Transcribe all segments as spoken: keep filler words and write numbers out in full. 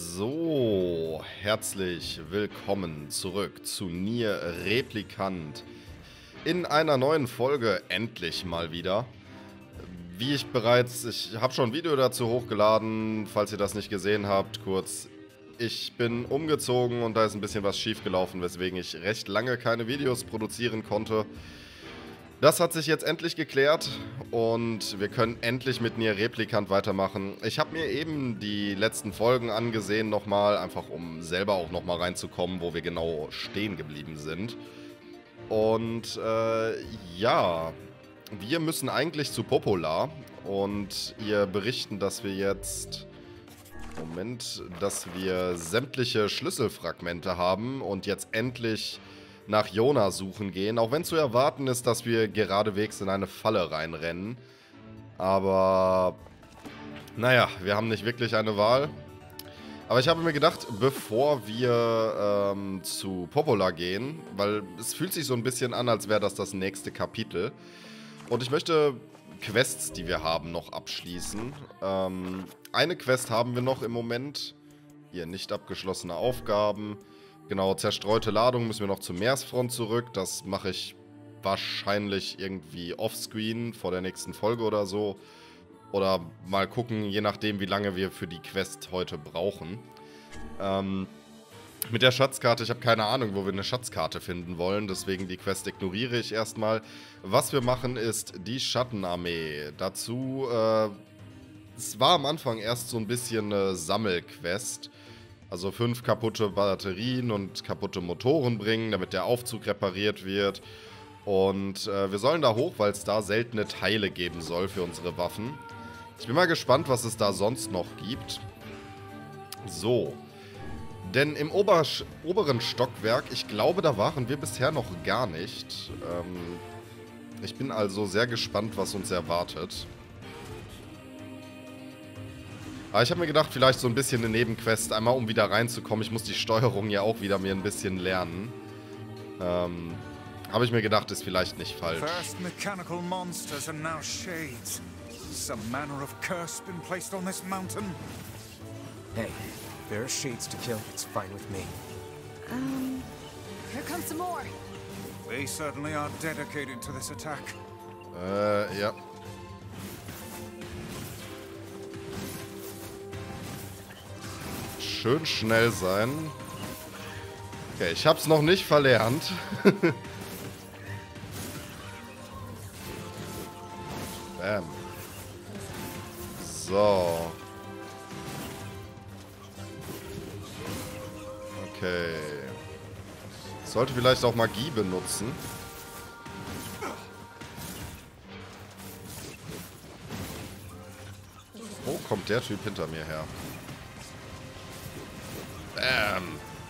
So, herzlich willkommen zurück zu Nier Replicant. In einer neuen Folge, endlich mal wieder. Wie ich bereits, ich habe schon ein Video dazu hochgeladen, falls ihr das nicht gesehen habt, kurz. Ich bin umgezogen und da ist ein bisschen was schief gelaufen, weswegen ich recht lange keine Videos produzieren konnte. Das hat sich jetzt endlich geklärt und wir können endlich mit Nier Replicant weitermachen. Ich habe mir eben die letzten Folgen angesehen nochmal, einfach um selber auch nochmal reinzukommen, wo wir genau stehen geblieben sind. Und äh, ja, wir müssen eigentlich zu Popola und ihr berichten, dass wir jetzt... Moment, dass wir sämtliche Schlüsselfragmente haben und jetzt endlich nach Yona suchen gehen. Auch wenn zu erwarten ist, dass wir geradewegs in eine Falle reinrennen. Aber, naja, wir haben nicht wirklich eine Wahl. Aber ich habe mir gedacht, bevor wir ähm, zu Popola gehen, weil es fühlt sich so ein bisschen an, als wäre das das nächste Kapitel. Und ich möchte Quests, die wir haben, noch abschließen. Ähm, eine Quest haben wir noch im Moment. Hier, nicht abgeschlossene Aufgaben. Genau, zerstreute Ladung müssen wir noch zur Meeresfront zurück. Das mache ich wahrscheinlich irgendwie offscreen vor der nächsten Folge oder so. Oder mal gucken, je nachdem, wie lange wir für die Quest heute brauchen. Ähm, mit der Schatzkarte, ich habe keine Ahnung, wo wir eine Schatzkarte finden wollen. Deswegen die Quest ignoriere ich erstmal. Was wir machen, ist die Schattenarmee. Dazu, äh, es war am Anfang erst so ein bisschen eine Sammelquest. Also fünf kaputte Batterien und kaputte Motoren bringen, damit der Aufzug repariert wird. Und äh, wir sollen da hoch, weil es da seltene Teile geben soll für unsere Waffen. Ich bin mal gespannt, was es da sonst noch gibt. So. Denn im Ober oberen Stockwerk, ich glaube, da waren wir bisher noch gar nicht. Ähm, ich bin also sehr gespannt, was uns erwartet. Aber ich habe mir gedacht, vielleicht so ein bisschen eine Nebenquest, einmal um wieder reinzukommen. Ich muss die Steuerung ja auch wieder mir ein bisschen lernen. Ähm, habe ich mir gedacht, ist vielleicht nicht falsch. First mechanical monsters and now shades. Some manner of curse been placed on this mountain. Hey, there are shades to kill. It's fine with me. Um, here comes some more. We certainly are dedicated to this attack. Äh, ja. Schön schnell sein. Okay, ich hab's noch nicht verlernt. Bam. So. Okay. Ich sollte vielleicht auch Magie benutzen. Wo kommt der Typ hinter mir her? Bam.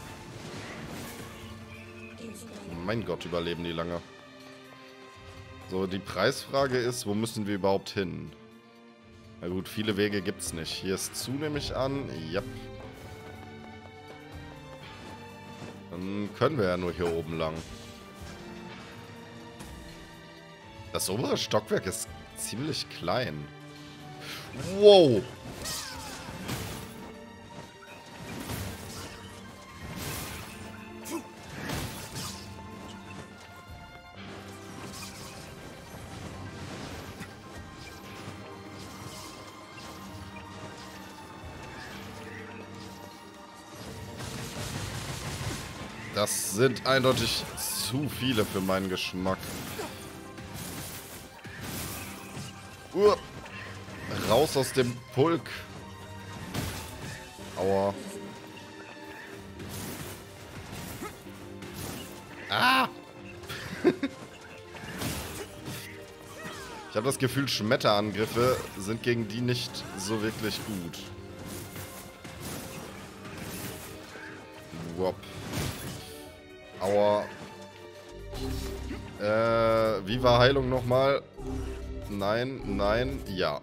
Mein Gott, überleben die lange. So, die Preisfrage ist, wo müssen wir überhaupt hin? Na gut, viele Wege gibt's nicht. Hier ist zu, nehme ich an. Yep. Dann können wir ja nur hier oben lang. Das obere Stockwerk ist ziemlich klein. Wow. Das sind eindeutig zu viele für meinen Geschmack. Uh, raus aus dem Pulk. Aua. Ah! Ich habe das Gefühl, Schmetterangriffe sind gegen die nicht so wirklich gut. Wop. Aua. Äh, wie war Heilung nochmal? Nein, nein, ja.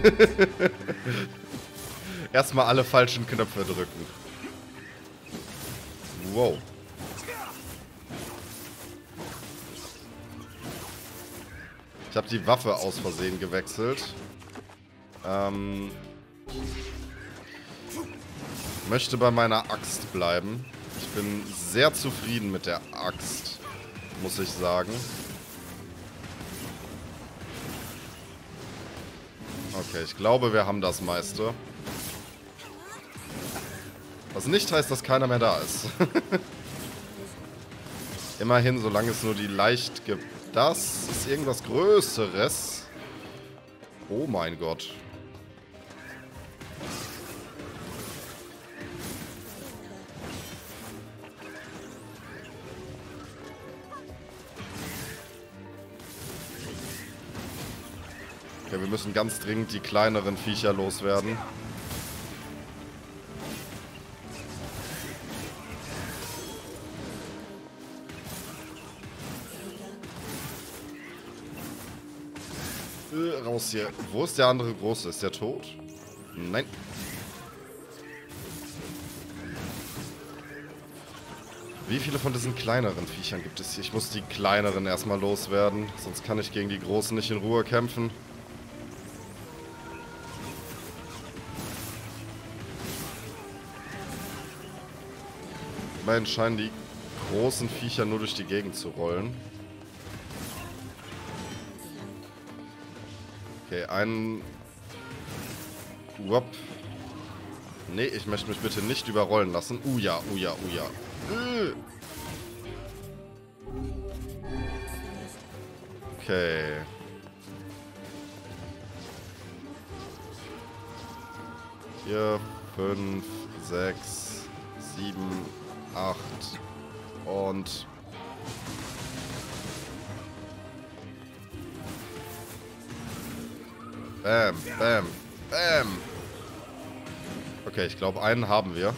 Erstmal alle falschen Knöpfe drücken. Wow. Ich habe die Waffe aus Versehen gewechselt. Ähm... möchte bei meiner Axt bleiben. Ich bin sehr zufrieden mit der Axt, muss ich sagen. Okay, ich glaube, wir haben das meiste. Was nicht heißt, dass keiner mehr da ist. Immerhin, solange es nur die leicht gibt. Das ist irgendwas Größeres. Oh mein Gott. Okay, wir müssen ganz dringend die kleineren Viecher loswerden. Äh, raus hier. Wo ist der andere Große? Ist der tot? Nein. Wie viele von diesen kleineren Viechern gibt es hier? Ich muss die kleineren erstmal loswerden. Sonst kann ich gegen die großen nicht in Ruhe kämpfen. Immerhin scheinen die großen Viecher nur durch die Gegend zu rollen. Okay, einen... Whoop. Nee, ich möchte mich bitte nicht überrollen lassen. Uh ja, uh ja, uh ja. Äh. Okay. Vier, fünf, sechs, sieben, acht und... Bam, bam, bam. Okay, ich glaube, einen haben wir.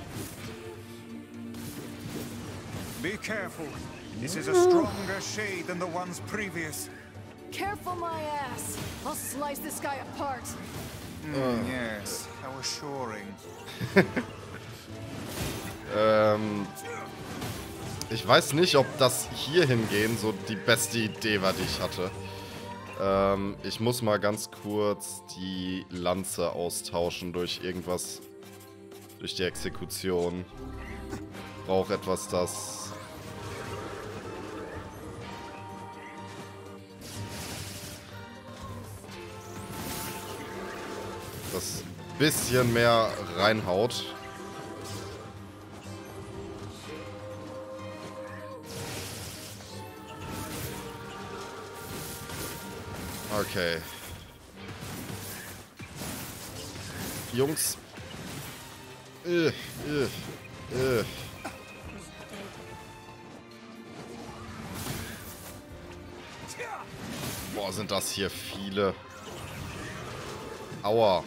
Be careful. This is a stronger shade than the ones previous. Careful, my ass. I'll slice this guy apart. Mm, yes, how assuring. ähm... Ich weiß nicht, ob das hier hingehen so die beste Idee war, die ich hatte. Ähm, ich muss mal ganz kurz die Lanze austauschen durch irgendwas, durch die Exekution. Brauche etwas, das... das bisschen mehr reinhaut. Okay. Jungs. Äh, äh, äh. Boah, sind das hier viele. Aua.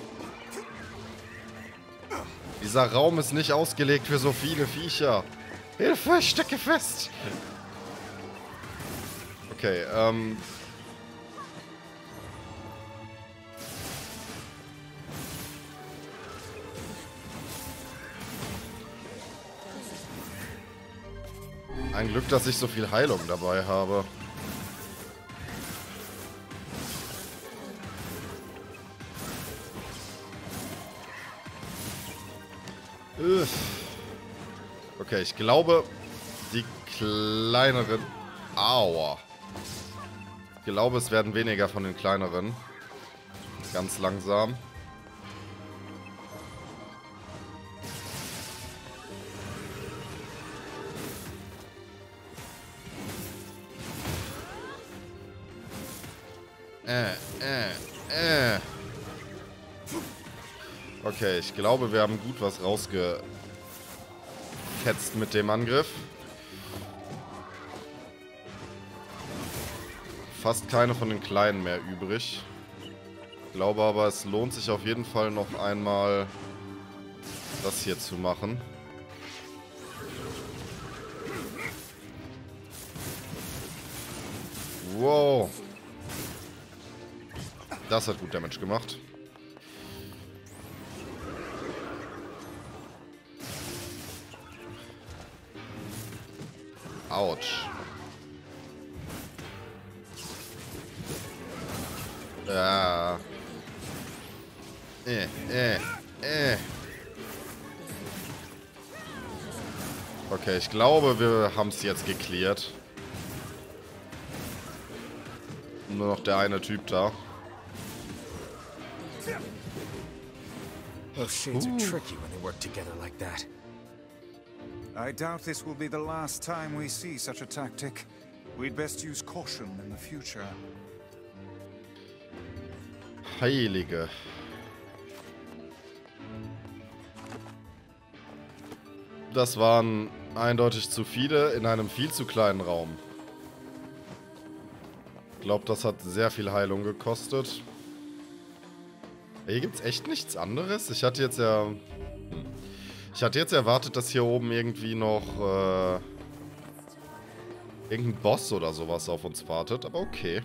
Dieser Raum ist nicht ausgelegt für so viele Viecher. Hilfe, ich stecke fest. Okay, ähm... Ein Glück, dass ich so viel Heilung dabei habe. Okay, ich glaube, die kleineren... Aua. Ich glaube, es werden weniger von den kleineren. Ganz langsam. Äh, äh, äh. Okay, ich glaube, wir haben gut was rausgefetzt mit dem Angriff. Fast keine von den Kleinen mehr übrig. Ich glaube aber, es lohnt sich auf jeden Fall noch einmal, das hier zu machen. Wow. Das hat gut Damage gemacht. Autsch. Ja. Äh, äh, äh. Okay, ich glaube, wir haben es jetzt geklärt. Nur noch der eine Typ da. Those shades are tricky when they work together like that. I doubt this will be the last time we see such a tactic. We'd best use caution in the future. Heilige. Das waren eindeutig zu viele in einem viel zu kleinen Raum. Ich glaube, das hat sehr viel Heilung gekostet. Hier gibt es echt nichts anderes. Ich hatte jetzt ja... Hm. Ich hatte jetzt erwartet, dass hier oben irgendwie noch... Äh, irgendein Boss oder sowas auf uns wartet, aber okay.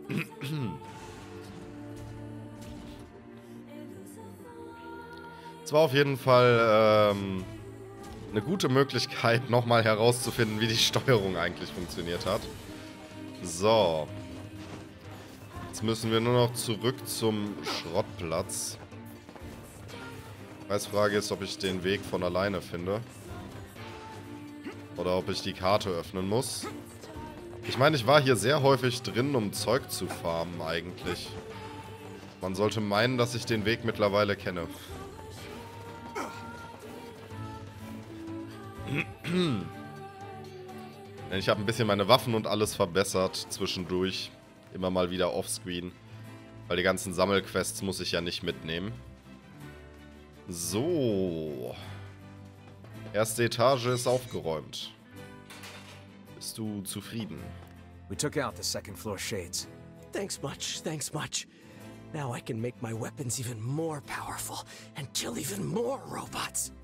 Es war auf jeden Fall ähm, eine gute Möglichkeit, nochmal herauszufinden, wie die Steuerung eigentlich funktioniert hat. So. Jetzt müssen wir nur noch zurück zum Schrottplatz. Die Preisfrage ist, ob ich den Weg von alleine finde. Oder ob ich die Karte öffnen muss. Ich meine, ich war hier sehr häufig drin, um Zeug zu farmen eigentlich. Man sollte meinen, dass ich den Weg mittlerweile kenne. Ich habe ein bisschen meine Waffen und alles verbessert zwischendurch. Immer mal wieder offscreen. Weil die ganzen Sammelquests muss ich ja nicht mitnehmen. So. Erste Etage ist aufgeräumt. Bist du zufrieden? We took out the second floor shades. Thanks much, thanks much. Now I can make my weapons even more powerful and kill even more robots.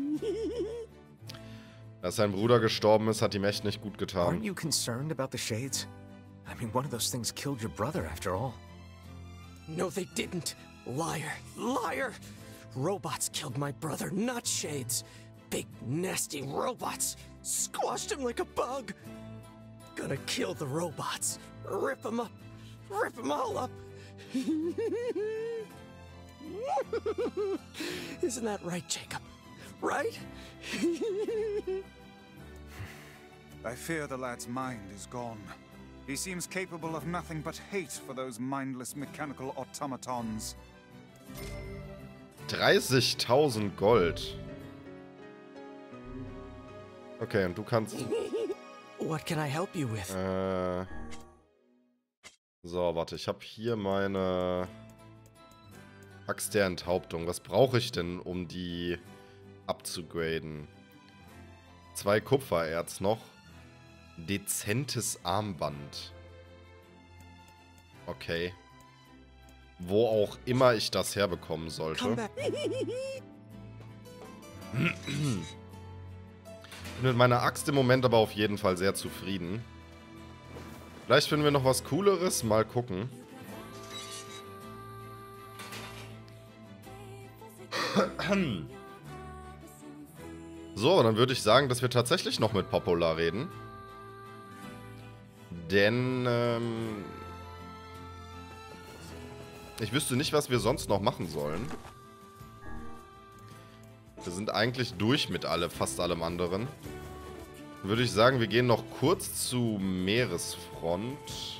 Dass sein Bruder gestorben ist, hat ihm echt nicht gut Aren't getan. you concerned about the shades? I mean, one of those things killed your brother after all. No, they didn't. Liar, liar. Robots killed my brother, not shades. Big, nasty robots. Squashed him like a bug. Gonna kill the robots. Rip them up. Rip them all up. Isn't that right, Jacob? Right? I fear the lad's mind is gone. He seems capable of nothing but hate for those mindless mechanical automatons. dreißigtausend Gold. Okay, und du kannst... What can I help you with? Äh... So, warte, ich habe hier meine Axt der Enthauptung. Was brauche ich denn, um die abzugraden? Zwei Kupfererz noch. Dezentes Armband. Okay. Wo auch immer ich das herbekommen sollte. Come back. Ich bin mit meiner Axt im Moment aber auf jeden Fall sehr zufrieden. Vielleicht finden wir noch was Cooleres. Mal gucken. So, dann würde ich sagen, dass wir tatsächlich noch mit Popola reden. Denn, ähm... ich wüsste nicht, was wir sonst noch machen sollen. Wir sind eigentlich durch mit alle, fast allem anderen. Würde ich sagen, wir gehen noch kurz zu Meeresfront.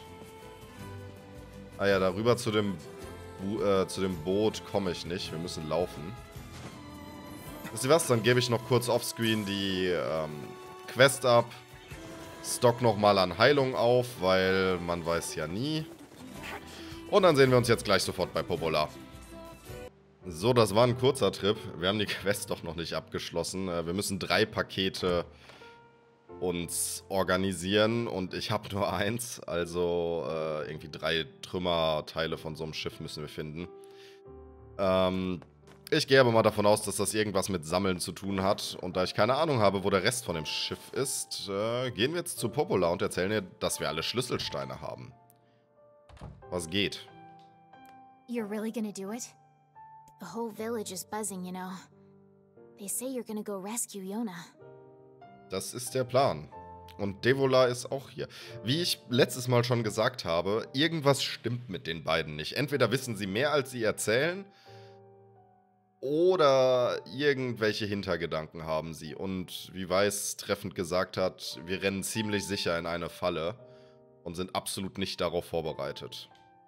Ah ja, darüber zu dem, äh, zu dem Boot komme ich nicht. Wir müssen laufen. Wisst ihr was? Dann gebe ich noch kurz offscreen die ähm, Quest ab. Stock nochmal an Heilung auf, weil man weiß ja nie. Und dann sehen wir uns jetzt gleich sofort bei Popola. So, das war ein kurzer Trip. Wir haben die Quest doch noch nicht abgeschlossen. Wir müssen drei Pakete uns organisieren und ich habe nur eins. Also äh, irgendwie drei Trümmerteile von so einem Schiff müssen wir finden. Ähm, ich gehe aber mal davon aus, dass das irgendwas mit Sammeln zu tun hat. Und da ich keine Ahnung habe, wo der Rest von dem Schiff ist, äh, gehen wir jetzt zu Popola und erzählen ihr, dass wir alle Schlüsselsteine haben. Was geht? You're really gonna do it? The whole village is buzzing, you know. They say you're gonna go rescue Yona. Das ist der Plan. Und Devola ist auch hier. Wie ich letztes Mal schon gesagt habe, irgendwas stimmt mit den beiden nicht. Entweder wissen sie mehr, als sie erzählen, Oder irgendwelche Hintergedanken haben sie. Und wie Weiß treffend gesagt hat, wir rennen ziemlich sicher in eine Falle und sind absolut nicht darauf vorbereitet.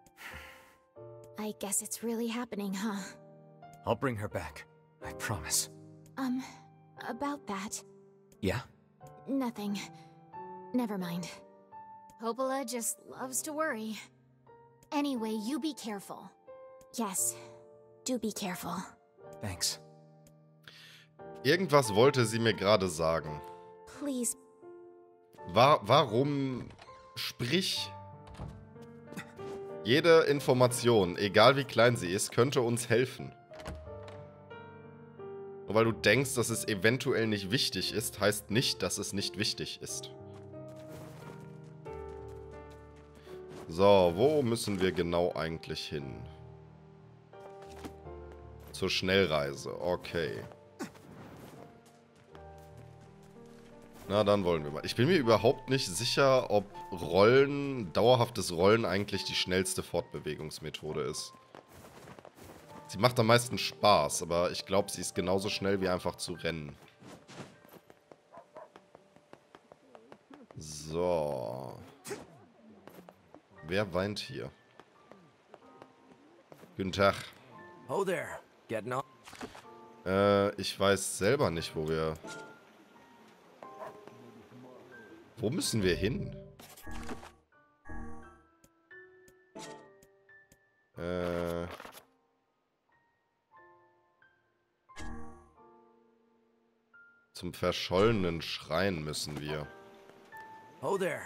I guess it's really happening, huh? I'll bring her back. I promise. Um, about that. Yeah? Nothing. Never mind. Popola just loves to worry. Anyway, you be careful. Yes, do be careful. Thanks. Irgendwas wollte sie mir gerade sagen. Please. Wa- warum sprich? Jede Information, egal wie klein sie ist, könnte uns helfen. Nur weil du denkst, dass es eventuell nicht wichtig ist, heißt nicht, dass es nicht wichtig ist. So, wo müssen wir genau eigentlich hin? Zur Schnellreise, okay. Na, dann wollen wir mal. Ich bin mir überhaupt nicht sicher, ob Rollen, dauerhaftes Rollen eigentlich die schnellste Fortbewegungsmethode ist. Sie macht am meisten Spaß, aber ich glaube, sie ist genauso schnell wie einfach zu rennen. So. Wer weint hier? Guten Tag. Oh there, getting on. Äh, ich weiß selber nicht, wo wir... Wo müssen wir hin? Äh... Zum verschollenen Schrein müssen wir. Oh there.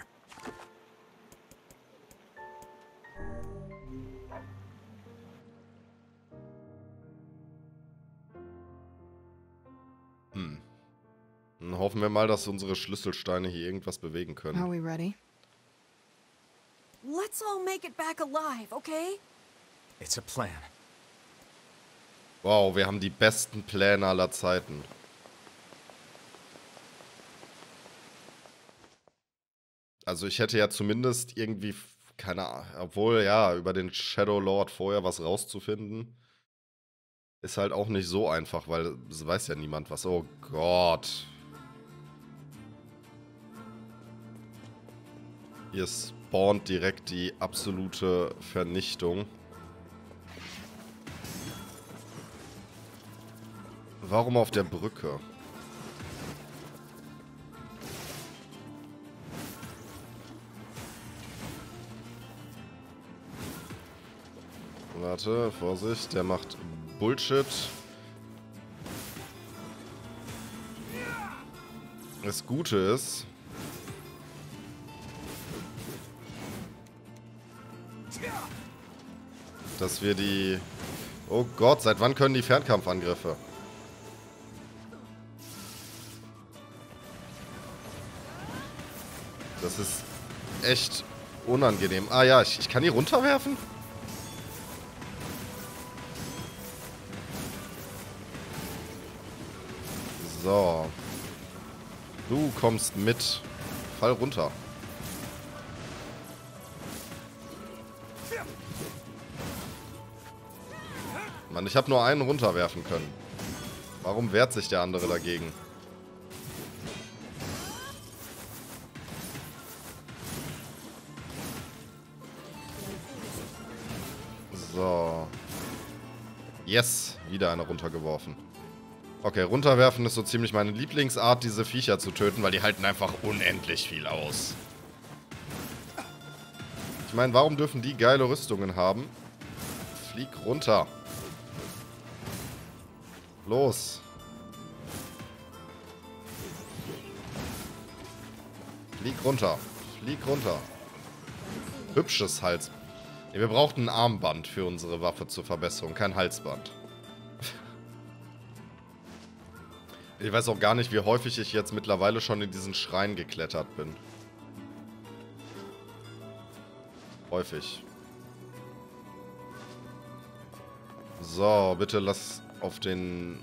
Hm. Dann hoffen wir mal, dass unsere Schlüsselsteine hier irgendwas bewegen Are können. we ready? Let's all make it back alive, okay? It's a plan. Wow, wir haben die besten Pläne aller Zeiten. Also ich hätte ja zumindest irgendwie, keine Ahnung, obwohl, ja, über den Shadow Lord vorher was rauszufinden, ist halt auch nicht so einfach, weil es weiß ja niemand was. Oh Gott. Hier spawnt direkt die absolute Vernichtung. Warum auf der Brücke? Warte, Vorsicht, der macht Bullshit. Das Gute ist, dass wir die... Oh Gott, seit wann können die Fernkampfangriffe? Das ist echt unangenehm. Ah ja, ich, ich kann die runterwerfen? So. Du kommst mit. Fall runter. Mann, ich habe nur einen runterwerfen können. Warum wehrt sich der andere dagegen? So. Yes, wieder eine runtergeworfen. Okay, runterwerfen ist so ziemlich meine Lieblingsart, diese Viecher zu töten, weil die halten einfach unendlich viel aus. Ich meine, warum dürfen die geile Rüstungen haben? Flieg runter. Los. Flieg runter. Flieg runter. Hübsches Hals. Ja, wir brauchten ein Armband für unsere Waffe zur Verbesserung, kein Halsband. Ich weiß auch gar nicht, wie häufig ich jetzt mittlerweile schon in diesen Schrein geklettert bin. Häufig. So, bitte lass auf den...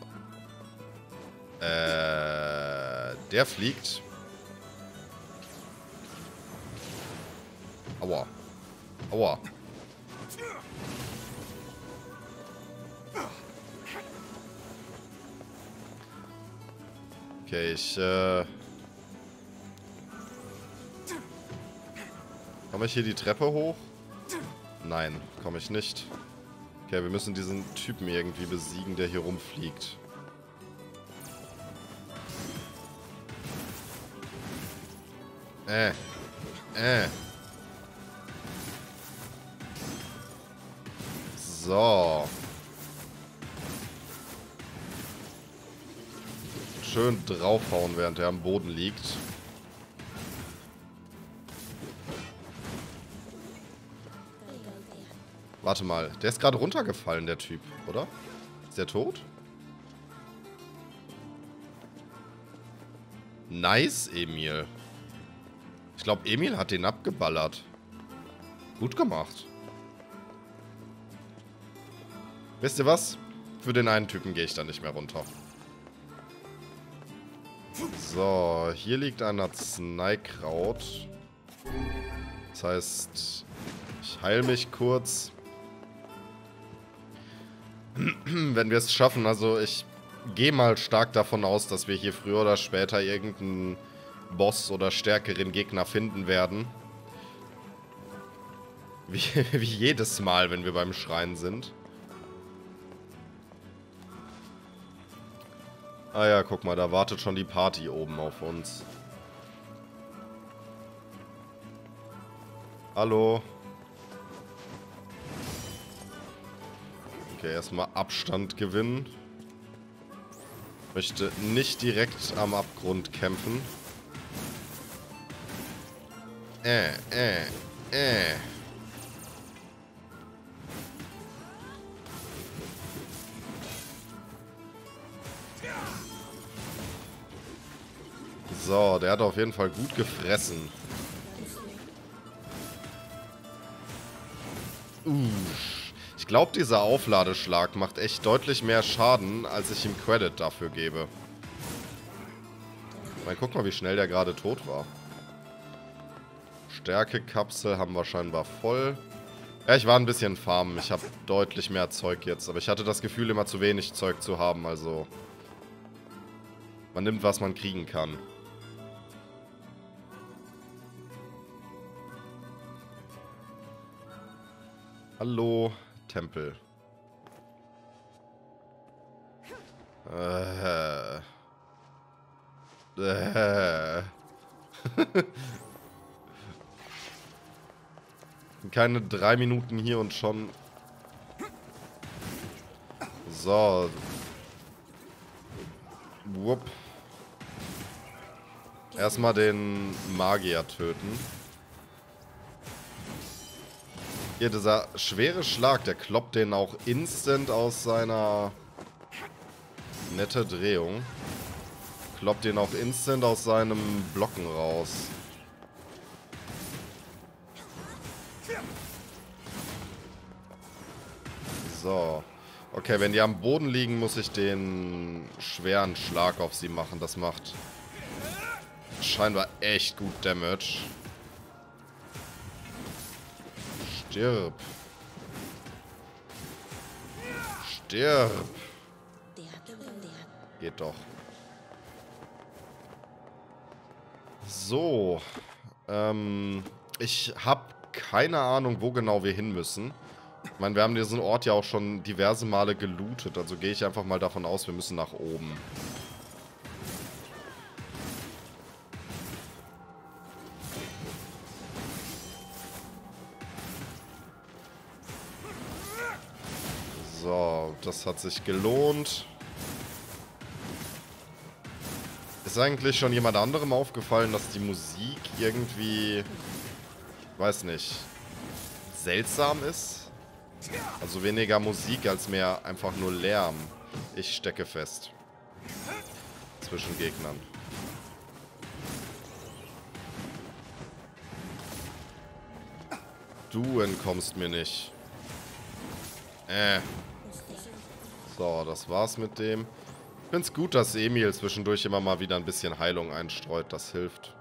Äh... Der fliegt. Aua. Aua. Okay, ich, äh... komme ich hier die Treppe hoch? Nein, komme ich nicht. Okay, wir müssen diesen Typen irgendwie besiegen, der hier rumfliegt. Äh. Äh. So. Schön draufhauen, während er am Boden liegt. Warte mal, der ist gerade runtergefallen, der Typ, oder? Ist der tot? Nice, Emil. Ich glaube, Emil hat den abgeballert. Gut gemacht. Wisst ihr was? Für den einen Typen gehe ich da nicht mehr runter. So, hier liegt ein Arzneikraut. Das heißt, ich heile mich kurz. Wenn wir es schaffen, also ich gehe mal stark davon aus, dass wir hier früher oder später irgendeinen Boss oder stärkeren Gegner finden werden. Wie, wie jedes Mal, wenn wir beim Schrein sind. Ah ja, guck mal, da wartet schon die Party oben auf uns. Hallo. Okay, erstmal Abstand gewinnen. Möchte nicht direkt am Abgrund kämpfen. Äh, äh, äh. So, der hat auf jeden Fall gut gefressen. Uh, ich glaube, dieser Aufladeschlag macht echt deutlich mehr Schaden, als ich ihm Credit dafür gebe. Mal guck mal, wie schnell der gerade tot war. Stärkekapsel haben wir scheinbar voll. Ja, ich war ein bisschen farmen. Ich habe deutlich mehr Zeug jetzt. Aber ich hatte das Gefühl, immer zu wenig Zeug zu haben. Also, man nimmt, was man kriegen kann. Hallo, Tempel. Äh. Äh. Keine drei Minuten hier und schon. So. Wupp. Erstmal den Magier töten. Hier, dieser schwere Schlag, der kloppt den auch instant aus seiner nette Drehung. Kloppt den auch instant aus seinem Blocken raus. So. Okay, wenn die am Boden liegen, muss ich den schweren Schlag auf sie machen. Das macht scheinbar echt gut Damage. Stirb. Stirb. Geht doch. So. Ähm, ich habe keine Ahnung, wo genau wir hin müssen. Ich meine, wir haben diesen Ort ja auch schon diverse Male gelootet. Also gehe ich einfach mal davon aus, wir müssen nach oben. So, das hat sich gelohnt. Ist eigentlich schon jemand anderem aufgefallen, dass die Musik irgendwie, weiß nicht, seltsam ist? Also weniger Musik als mehr einfach nur Lärm. Ich stecke fest. Zwischen Gegnern. Du entkommst mir nicht. Äh. So, das war's mit dem. Ich find's gut, dass Emil zwischendurch immer mal wieder ein bisschen Heilung einstreut. Das hilft.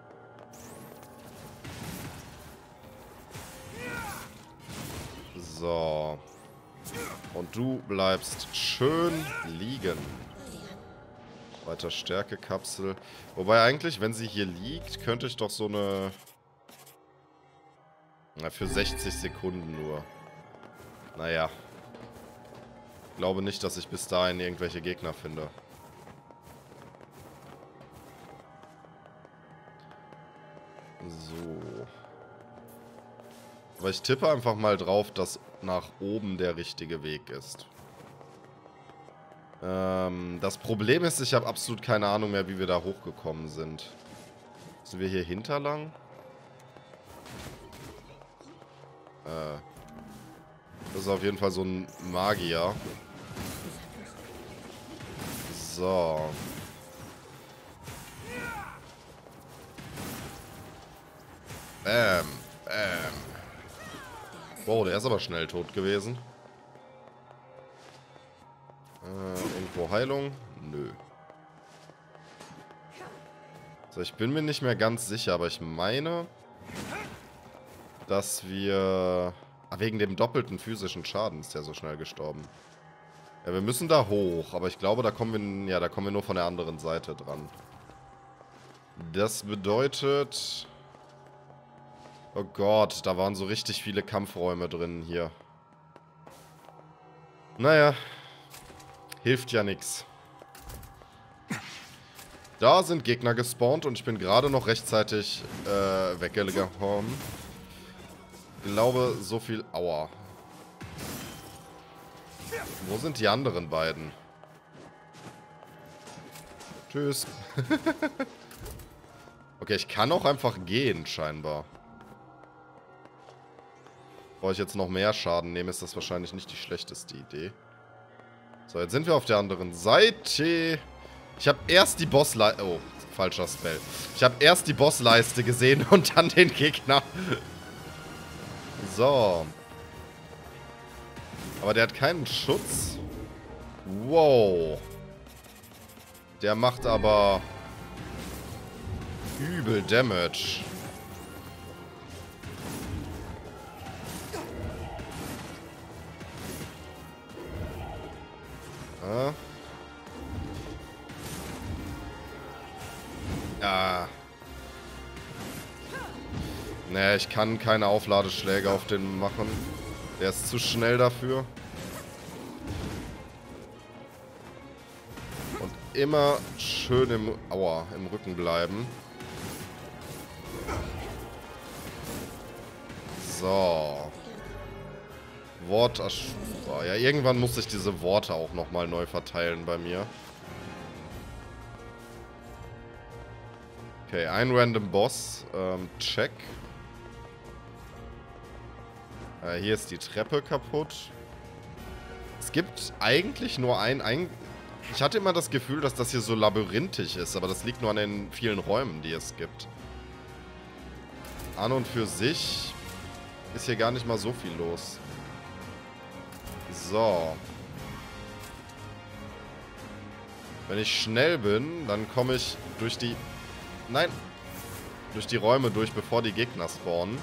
So. Und du bleibst schön liegen. Weiter Stärke-Kapsel. Wobei eigentlich, wenn sie hier liegt, könnte ich doch so eine... Na, für sechzig Sekunden nur. Naja. Ich glaube nicht, dass ich bis dahin irgendwelche Gegner finde. So. Aber ich tippe einfach mal drauf, dass nach oben der richtige Weg ist. Ähm, das Problem ist, ich habe absolut keine Ahnung mehr, wie wir da hochgekommen sind. Sind wir hier hinterlang? Äh. Das ist auf jeden Fall so ein Magier. So. Bam. Bam. Wow, der ist aber schnell tot gewesen. Äh, irgendwo Heilung? Nö. So, ich bin mir nicht mehr ganz sicher, aber ich meine, dass wir... Ah, wegen dem doppelten physischen Schaden ist der so schnell gestorben. Ja, wir müssen da hoch, aber ich glaube, da kommen wir... Ja, da kommen wir nur von der anderen Seite dran. Das bedeutet... Oh Gott, da waren so richtig viele Kampfräume drin hier. Naja. Hilft ja nix. Da sind Gegner gespawnt und ich bin gerade noch rechtzeitig äh, weggekommen. Ich glaube, so viel... Aua. Wo sind die anderen beiden? Tschüss. Okay, ich kann auch einfach gehen, scheinbar. Bevor ich jetzt noch mehr Schaden nehme, ist das wahrscheinlich nicht die schlechteste Idee. So, jetzt sind wir auf der anderen Seite. Ich habe erst die Bossleiste... Oh, falscher Spell. Ich habe erst die Bossleiste gesehen und dann den Gegner. So. Aber der hat keinen Schutz. Wow. Der macht aber... übel Damage. Ah. Ja. Nee, ich kann keine Aufladeschläge auf den machen. Der ist zu schnell dafür. Und immer schön im, aua, im Rücken bleiben. So. Wort... Ja, irgendwann muss ich diese Worte auch nochmal neu verteilen bei mir. Okay, ein random Boss. Ähm, check. Äh, hier ist die Treppe kaputt. Es gibt eigentlich nur ein... ein ich hatte immer das Gefühl, dass das hier so labyrinthisch ist, aber das liegt nur an den vielen Räumen, die es gibt. An und für sich ist hier gar nicht mal so viel los. So. Wenn ich schnell bin, dann komme ich durch die... Nein! Durch die Räume durch, bevor die Gegner spawnen.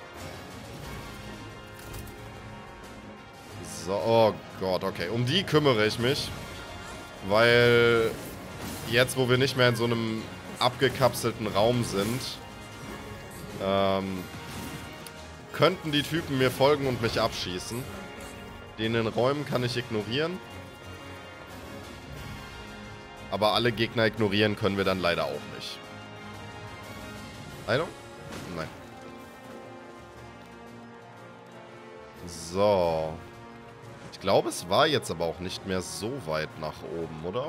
So, oh Gott, okay. Um die kümmere ich mich. Weil jetzt, wo wir nicht mehr in so einem abgekapselten Raum sind, ähm, könnten die Typen mir folgen und mich abschießen. Die in den Räumen kann ich ignorieren. Aber alle Gegner ignorieren können wir dann leider auch nicht. Heilung? Nein. So. Ich glaube, es war jetzt aber auch nicht mehr so weit nach oben, oder?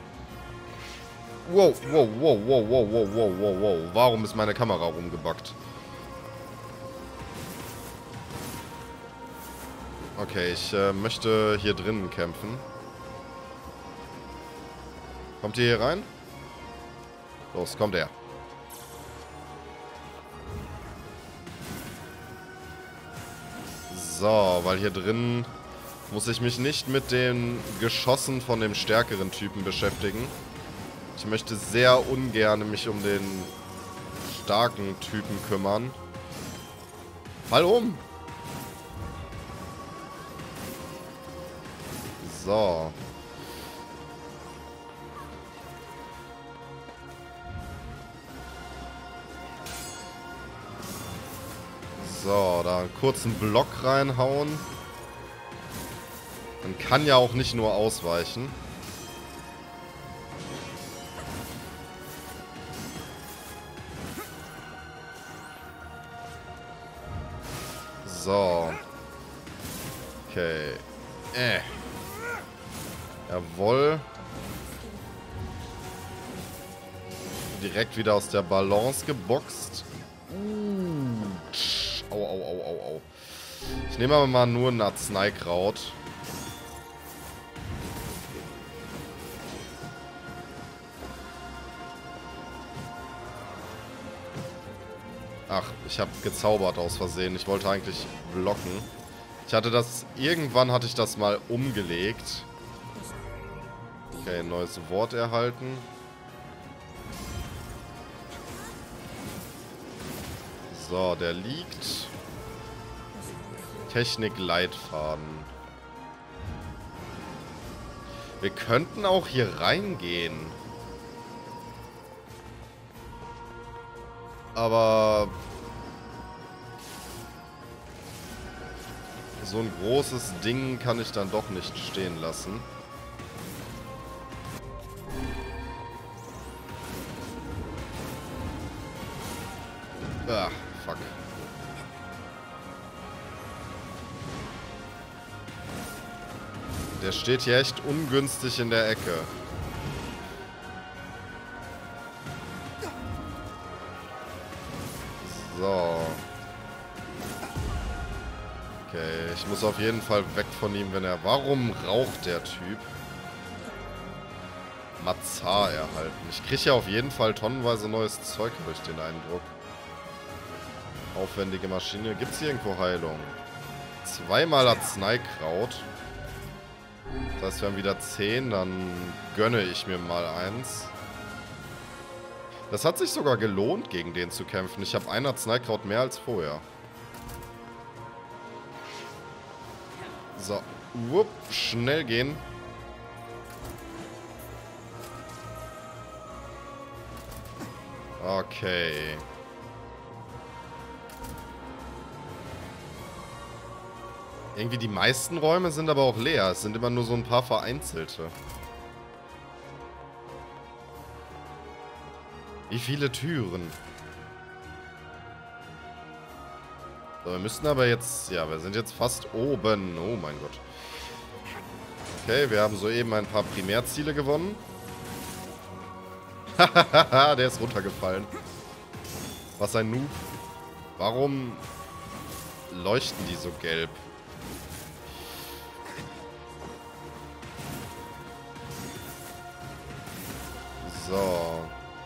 Wow, wow, wow, wow, wow, wow, wow, wow, wow. Warum ist meine Kamera rumgebackt? Okay, ich äh, möchte hier drinnen kämpfen. Kommt ihr hier rein? Los, kommt her. So, weil hier drin muss ich mich nicht mit den Geschossen von dem stärkeren Typen beschäftigen. Ich möchte sehr ungern mich um den starken Typen kümmern. Fall um! So. So, da einen kurzen Block reinhauen. Man kann ja auch nicht nur ausweichen. So. Okay. Äh. Jawohl. Direkt wieder aus der Balance geboxt. Uh. Au, au, au, au, au. Ich nehme aber mal nur ein Arzneikraut. Ach, ich habe gezaubert aus Versehen. Ich wollte eigentlich blocken. Ich hatte das... Irgendwann hatte ich das mal umgelegt. Okay, neues Wort erhalten. So, der liegt. Technik-Leitfaden. Wir könnten auch hier reingehen. Aber... so ein großes Ding kann ich dann doch nicht stehen lassen. Ah, fuck. Der steht hier echt ungünstig in der Ecke. So. Okay, ich muss auf jeden Fall weg von ihm, wenn er... Warum raucht der Typ? Mazar erhalten. Ich kriege ja auf jeden Fall tonnenweise neues Zeug, habe ich den Eindruck. Aufwendige Maschine. Gibt es hier irgendwo Heilung? Zweimal Arzneikraut. Das heißt, wir haben wieder zehn. Dann gönne ich mir mal eins. Das hat sich sogar gelohnt, gegen den zu kämpfen. Ich habe ein Arzneikraut mehr als vorher. So. Wupp. Schnell gehen. Okay. Irgendwie die meisten Räume sind aber auch leer. Es sind immer nur so ein paar vereinzelte. Wie viele Türen? So, wir müssten aber jetzt... Ja, wir sind jetzt fast oben. Oh mein Gott. Okay, wir haben soeben ein paar Primärziele gewonnen. Hahaha, der ist runtergefallen. Was ein Noob. Warum leuchten die so gelb? So.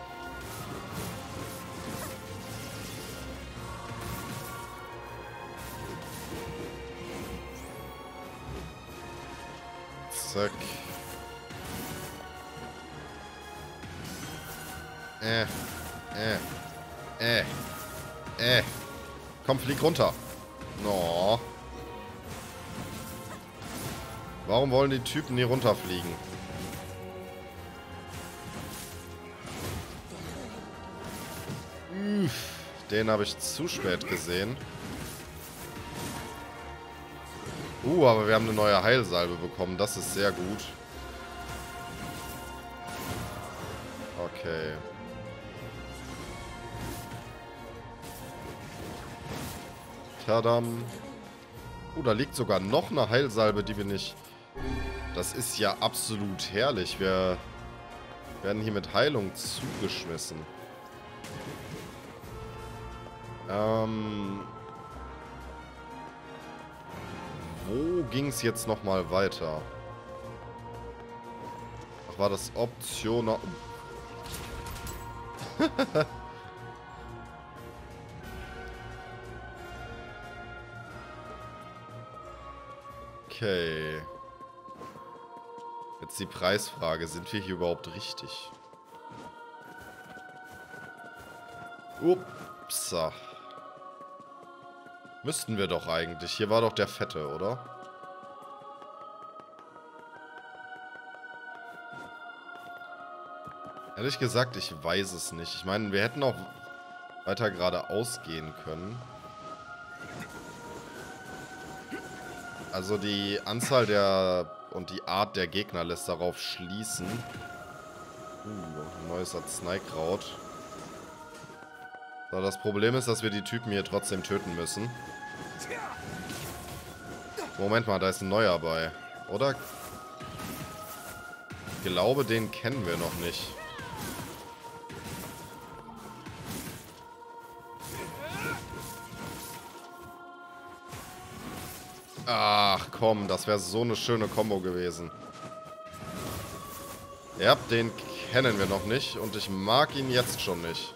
Zack. Äh. Äh. Äh. Äh. Komm, flieg runter. No. Warum wollen die Typen hier runterfliegen? Uff, den habe ich zu spät gesehen. Uh, aber wir haben eine neue Heilsalbe bekommen. Das ist sehr gut. Okay. Tadam. Uh, da liegt sogar noch eine Heilsalbe, die wir nicht... Das ist ja absolut herrlich. Wir werden hier mit Heilung zugeschmissen. Ähm... Wo ging es jetzt nochmal weiter? Ach, war das Optional... Okay. Jetzt die Preisfrage. Sind wir hier überhaupt richtig? Upsa. Müssten wir doch eigentlich. Hier war doch der Fette, oder? Ehrlich gesagt, ich weiß es nicht. Ich meine, wir hätten auch weiter geradeaus gehen können. Also die Anzahl der und die Art der Gegner lässt darauf schließen. Uh, neues Arzneikraut. So, das Problem ist, dass wir die Typen hier trotzdem töten müssen. Moment mal, da ist ein neuer bei. Oder? Ich glaube, den kennen wir noch nicht. Ach komm, das wäre so eine schöne Kombo gewesen. Ja, den kennen wir noch nicht und ich mag ihn jetzt schon nicht.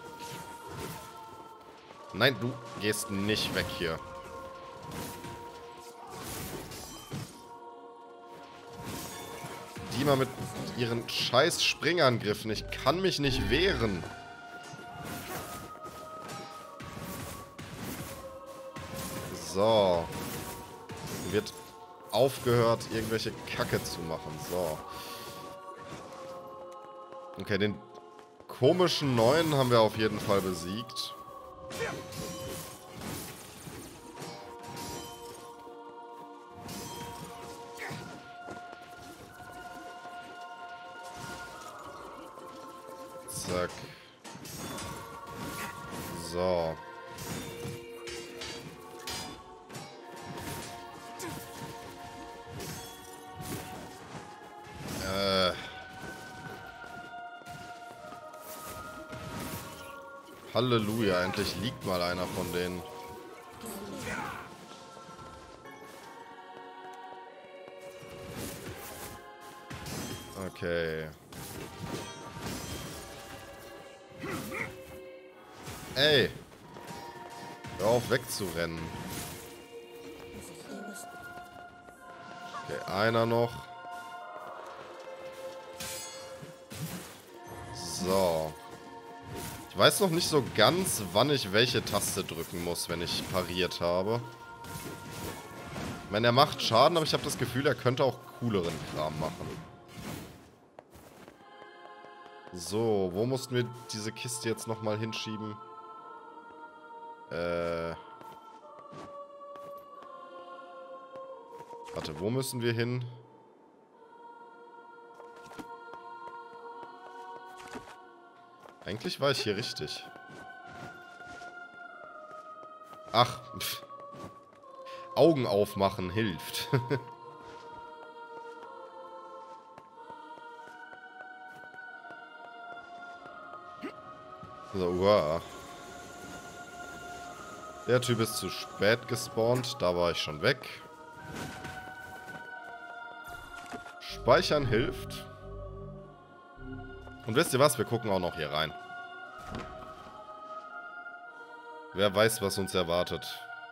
Nein, du gehst nicht weg hier. Die mal mit ihren scheiß Springangriffen. Ich kann mich nicht wehren. So. Wird aufgehört, irgendwelche Kacke zu machen. So. Okay, den komischen Neuen haben wir auf jeden Fall besiegt. Zack. So. Äh. Halleluja, endlich liegt mal einer von denen. Okay. Ey. Hör auf wegzurennen. Okay, einer noch. So. Ich weiß noch nicht so ganz, wann ich welche Taste drücken muss, wenn ich pariert habe. Ich meine, er macht Schaden, aber ich habe das Gefühl, er könnte auch cooleren Kram machen. So, wo mussten wir diese Kiste jetzt nochmal hinschieben? Äh... Warte, wo müssen wir hin? Eigentlich war ich hier richtig. Ach. Pff. Augen aufmachen hilft. So, uah. Der Typ ist zu spät gespawnt. Da war ich schon weg. Speichern hilft. Und wisst ihr was? Wir gucken auch noch hier rein. Wer weiß, was uns erwartet.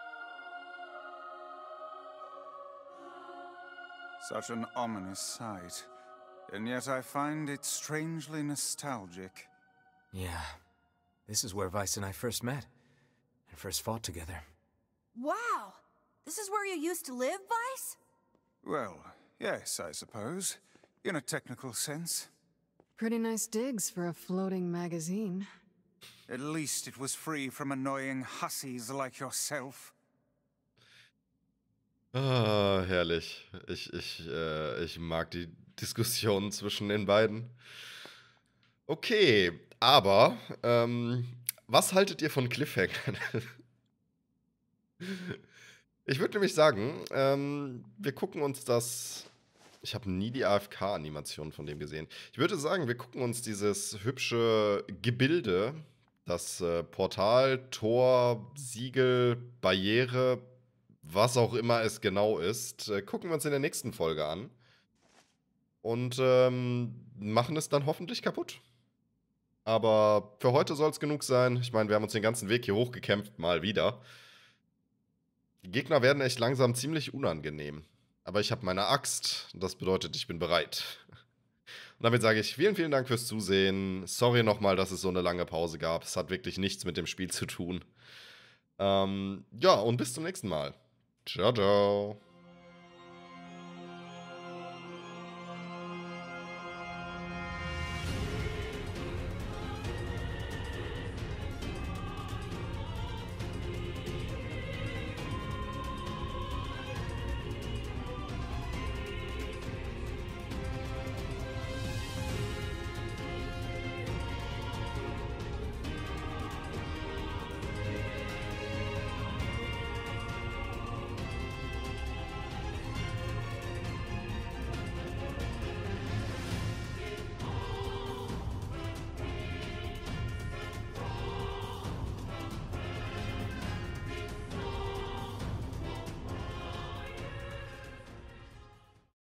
Such an ominous sight. And yet I find it strangely nostalgic. Yeah. This is where Vice and I first met. And first fought together. Wow! This is where you used to live, Vice? Well, yes, I suppose. In a technical sense. Pretty nice digs for a floating magazine. At least it was free from annoying hussies like yourself. Ah, herrlich. Ich, ich, äh, ich mag die Diskussion zwischen den beiden. Okay, aber, ähm, was haltet ihr von Cliffhangern? Ich würde nämlich sagen, ähm, wir gucken uns das... Ich habe nie die A F K-Animation von dem gesehen. Ich würde sagen, wir gucken uns dieses hübsche Gebilde, das äh, Portal, Tor, Siegel, Barriere, was auch immer es genau ist, äh, gucken wir uns in der nächsten Folge an. Und ähm, machen es dann hoffentlich kaputt. Aber für heute soll es genug sein. Ich meine, wir haben uns den ganzen Weg hier hochgekämpft, mal wieder. Die Gegner werden echt langsam ziemlich unangenehm. Aber ich habe meine Axt. Das bedeutet, ich bin bereit. Und damit sage ich vielen, vielen Dank fürs Zusehen. Sorry nochmal, dass es so eine lange Pause gab. Es hat wirklich nichts mit dem Spiel zu tun. Ähm, ja, und bis zum nächsten Mal. Ciao, ciao.